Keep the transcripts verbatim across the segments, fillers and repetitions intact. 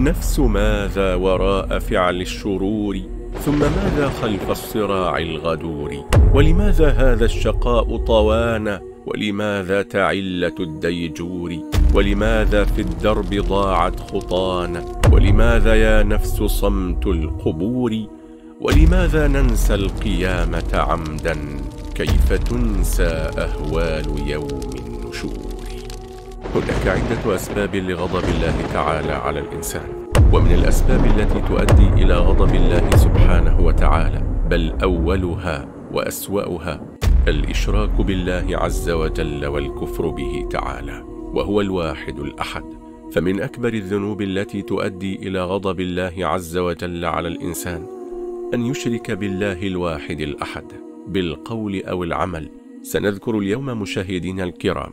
النفس ماذا وراء فعل الشرور، ثم ماذا خلف الصراع الغدور؟ ولماذا هذا الشقاء طوانا، ولماذا تعلة الديجور؟ ولماذا في الدرب ضاعت خطانا، ولماذا يا نفس صمت القبور؟ ولماذا ننسى القيامة عمدا، كيف تنسى أهوال يوم النشور؟ هناك عدة أسباب لغضب الله تعالى على الإنسان، ومن الأسباب التي تؤدي إلى غضب الله سبحانه وتعالى، بل أولها وأسوأها الإشراك بالله عز وجل والكفر به تعالى، وهو الواحد الأحد. فمن أكبر الذنوب التي تؤدي إلى غضب الله عز وجل على الإنسان أن يشرك بالله الواحد الأحد بالقول أو العمل. سنذكر اليوم مشاهدينا الكرام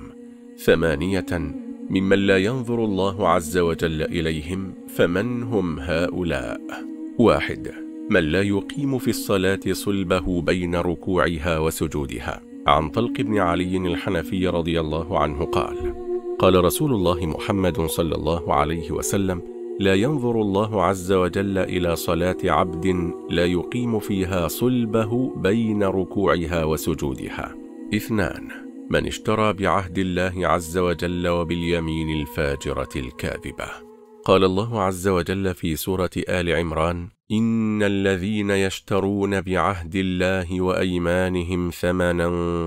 ثمانية ممن لا ينظر الله عز وجل إليهم، فمن هم هؤلاء؟ واحد، من لا يقيم في الصلاة صلبه بين ركوعها وسجودها. عن طلق بن علي الحنفي رضي الله عنه قال: قال رسول الله محمد صلى الله عليه وسلم: لا ينظر الله عز وجل إلى صلاة عبد لا يقيم فيها صلبه بين ركوعها وسجودها. اثنان، من اشترى بعهد الله عز وجل وباليمين الفاجرة الكاذبة. قال الله عز وجل في سورة آل عمران: إن الذين يشترون بعهد الله وأيمانهم ثمنا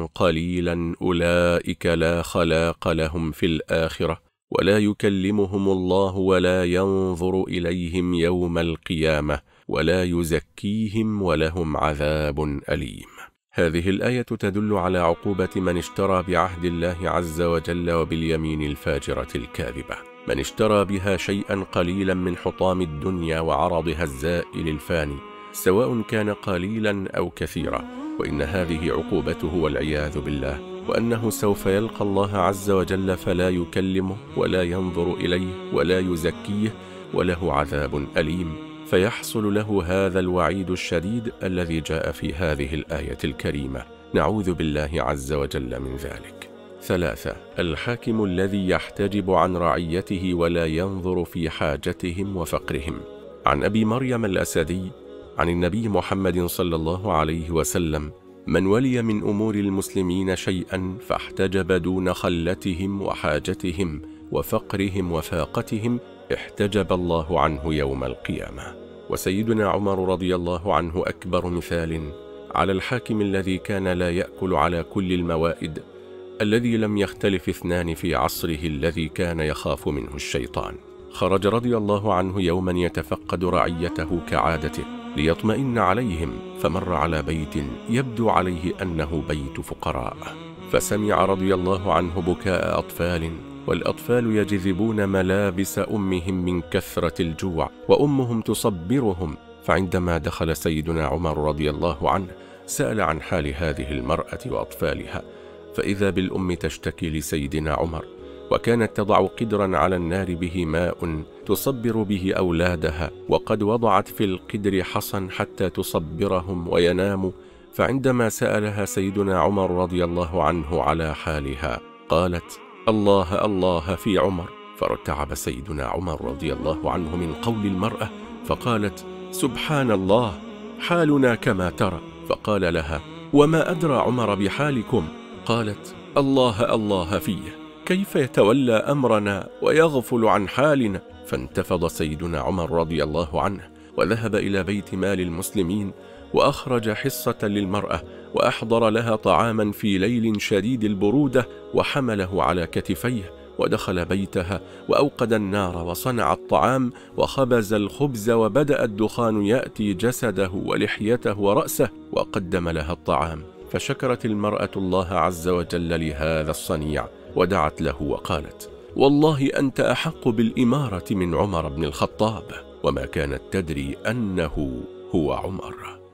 قليلا أولئك لا خلاق لهم في الآخرة ولا يكلمهم الله ولا ينظر إليهم يوم القيامة ولا يزكيهم ولهم عذاب أليم. هذه الآية تدل على عقوبة من اشترى بعهد الله عز وجل وباليمين الفاجرة الكاذبة، من اشترى بها شيئا قليلا من حطام الدنيا وعرضها الزائل الفاني، سواء كان قليلا أو كثيرا، وإن هذه عقوبته والعياذ بالله، وأنه سوف يلقى الله عز وجل فلا يكلمه ولا ينظر إليه ولا يزكيه وله عذاب أليم، فيحصل له هذا الوعيد الشديد الذي جاء في هذه الآية الكريمة. نعوذ بالله عز وجل من ذلك. ثلاثة، الحاكم الذي يحتجب عن رعيته ولا ينظر في حاجتهم وفقرهم. عن أبي مريم الأسدي عن النبي محمد صلى الله عليه وسلم: من ولي من أمور المسلمين شيئا فاحتجب دون خلتهم وحاجتهم وفقرهم وفاقتهم احتجب الله عنه يوم القيامة. وسيدنا عمر رضي الله عنه أكبر مثال على الحاكم الذي كان لا يأكل على كل الموائد، الذي لم يختلف اثنان في عصره الذي كان يخاف منه الشيطان. خرج رضي الله عنه يوما يتفقد رعيته كعادته ليطمئن عليهم، فمر على بيت يبدو عليه أنه بيت فقراء، فسمع رضي الله عنه بكاء أطفال، والأطفال يجذبون ملابس أمهم من كثرة الجوع، وأمهم تصبرهم. فعندما دخل سيدنا عمر رضي الله عنه سأل عن حال هذه المرأة وأطفالها، فإذا بالأم تشتكي لسيدنا عمر، وكانت تضع قدرا على النار به ماء تصبر به أولادها، وقد وضعت في القدر حصى حتى تصبرهم ويناموا. فعندما سألها سيدنا عمر رضي الله عنه على حالها قالت: الله الله في عمر. فارتعب سيدنا عمر رضي الله عنه من قول المرأة، فقالت: سبحان الله، حالنا كما ترى. فقال لها: وما أدرى عمر بحالكم؟ قالت: الله الله فيه، كيف يتولى أمرنا ويغفل عن حالنا؟ فانتفض سيدنا عمر رضي الله عنه وذهب إلى بيت مال المسلمين، وأخرج حصة للمرأة، وأحضر لها طعاما في ليل شديد البرودة، وحمله على كتفيه، ودخل بيتها وأوقد النار وصنع الطعام وخبز الخبز، وبدأ الدخان يأتي جسده ولحيته ورأسه، وقدم لها الطعام. فشكرت المرأة الله عز وجل لهذا الصنيع، ودعت له وقالت: والله أنت أحق بالإمارة من عمر بن الخطاب، وما كانت تدري أنه هو عمر.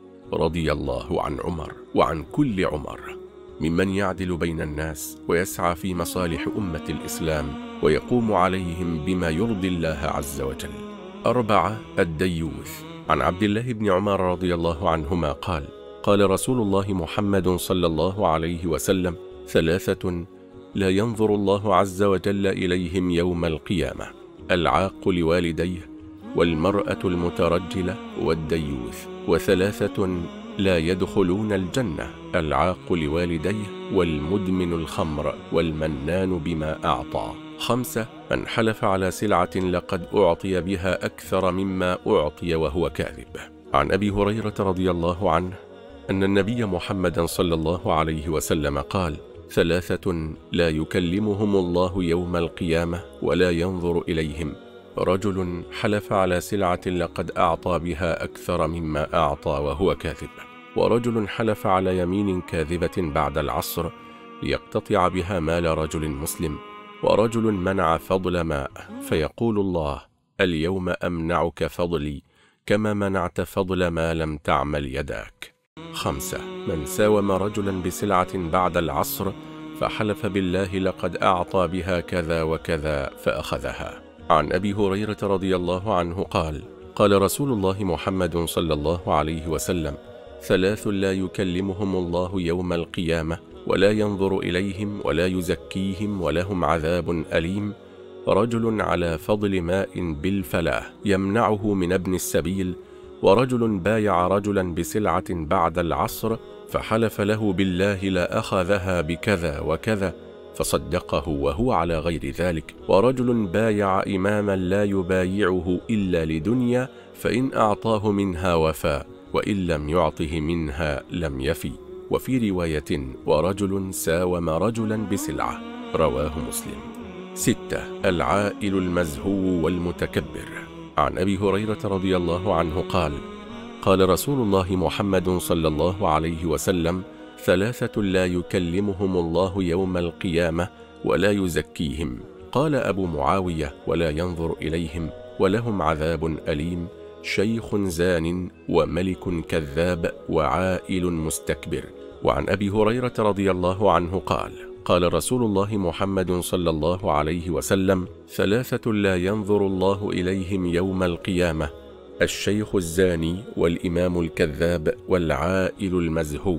رضي الله عن عمر وعن كل عمر، ممن يعدل بين الناس ويسعى في مصالح أمة الإسلام ويقوم عليهم بما يرضي الله عز وجل. أربعة، الديوث. عن عبد الله بن عمر رضي الله عنهما قال: قال رسول الله محمد صلى الله عليه وسلم: ثلاثة لا ينظر الله عز وجل إليهم يوم القيامة: العاق لوالديه، والمرأة المترجلة والديوث. وثلاثة لا يدخلون الجنة: العاق لوالديه والمدمن الخمر والمنان بما أعطى. خمسة: من حلف على سلعة لقد أعطي بها أكثر مما أعطي وهو كاذب. عن أبي هريرة رضي الله عنه أن النبي محمدا صلى الله عليه وسلم قال: ثلاثة لا يكلمهم الله يوم القيامة ولا ينظر إليهم: رجل حلف على سلعة لقد أعطى بها أكثر مما أعطى وهو كاذب، ورجل حلف على يمين كاذبة بعد العصر ليقتطع بها مال رجل مسلم، ورجل منع فضل ماء فيقول الله: اليوم أمنعك فضلي كما منعت فضل ما لم تعمل يداك. خمسة: من ساوم رجلا بسلعة بعد العصر فحلف بالله لقد أعطى بها كذا وكذا فأخذها. عن أبي هريرة رضي الله عنه قال: قال رسول الله محمد صلى الله عليه وسلم: ثلاث لا يكلمهم الله يوم القيامة ولا ينظر إليهم ولا يزكيهم ولهم عذاب أليم: رجل على فضل ماء بالفلاة يمنعه من ابن السبيل، ورجل بايع رجلا بسلعة بعد العصر فحلف له بالله لا أخذها بكذا وكذا فصدقه وهو على غير ذلك، ورجل بايع إماما لا يبايعه إلا لدنيا فإن أعطاه منها وفى وإن لم يعطه منها لم يفي. وفي رواية: ورجل ساوم رجلا بسلعة. رواه مسلم. ستة: العائل المزهو والمتكبر. عن أبي هريرة رضي الله عنه قال: قال رسول الله محمد صلى الله عليه وسلم: ثلاثة لا يكلمهم الله يوم القيامة ولا يزكيهم. قال أبو معاوية: ولا ينظر إليهم ولهم عذاب أليم: شيخ زان وملك كذاب وعائل مستكبر. وعن أبي هريرة رضي الله عنه قال: قال رسول الله محمد صلى الله عليه وسلم: ثلاثة لا ينظر الله إليهم يوم القيامة: الشيخ الزاني والإمام الكذاب والعائل المزهو.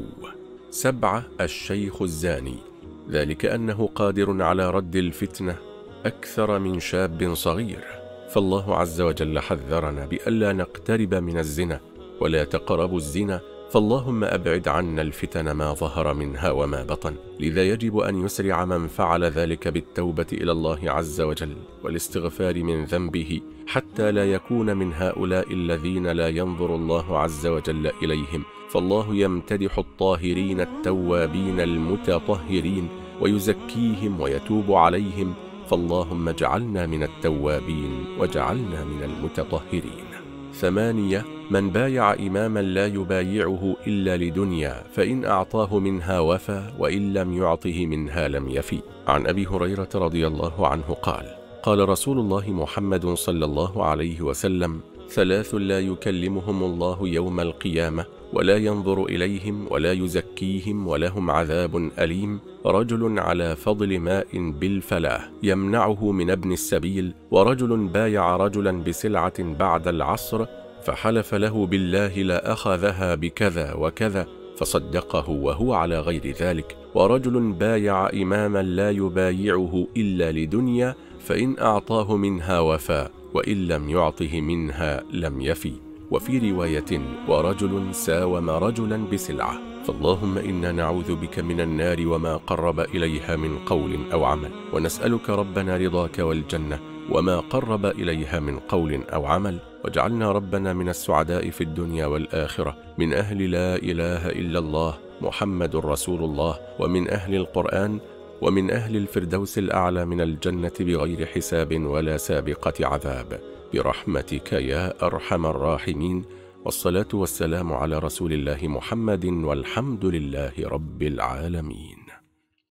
سبعة: الشيخ الزاني، ذلك أنه قادر على رد الفتنة أكثر من شاب صغير، فالله عز وجل حذرنا بألا نقترب من الزنا ولا تقربوا الزنا، فاللهم أبعد عنا الفتن ما ظهر منها وما بطن. لذا يجب أن يسرع من فعل ذلك بالتوبة إلى الله عز وجل والاستغفار من ذنبه حتى لا يكون من هؤلاء الذين لا ينظر الله عز وجل إليهم، فالله يمتدح الطاهرين التوابين المتطهرين ويزكيهم ويتوب عليهم، فاللهم اجعلنا من التوابين واجعلنا من المتطهرين. ثمانية: من بايع إماما لا يبايعه إلا لدنيا فإن أعطاه منها وفى وإن لم يعطه منها لم يفي. عن أبي هريرة رضي الله عنه قال: قال رسول الله محمد صلى الله عليه وسلم: ثلاث لا يكلمهم الله يوم القيامة ولا ينظر إليهم ولا يزكيهم ولهم عذاب أليم: رجل على فضل ماء بالفلاة يمنعه من ابن السبيل، ورجل بايع رجلا بسلعة بعد العصر فحلف له بالله لا أخذها بكذا وكذا فصدقه وهو على غير ذلك، ورجل بايع إماما لا يبايعه إلا لدنيا فإن أعطاه منها وفى وإن لم يعطه منها لم يفي. وفي رواية: ورجل ساوم رجلا بسلعة. فاللهم إنا نعوذ بك من النار وما قرب إليها من قول أو عمل، ونسألك ربنا رضاك والجنة وما قرب إليها من قول أو عمل، واجعلنا ربنا من السعداء في الدنيا والآخرة، من أهل لا إله إلا الله محمد رسول الله، ومن أهل القرآن، ومن أهل الفردوس الأعلى من الجنة بغير حساب ولا سابقة عذاب، برحمتك يا أرحم الراحمين. والصلاة والسلام على رسول الله محمد، والحمد لله رب العالمين.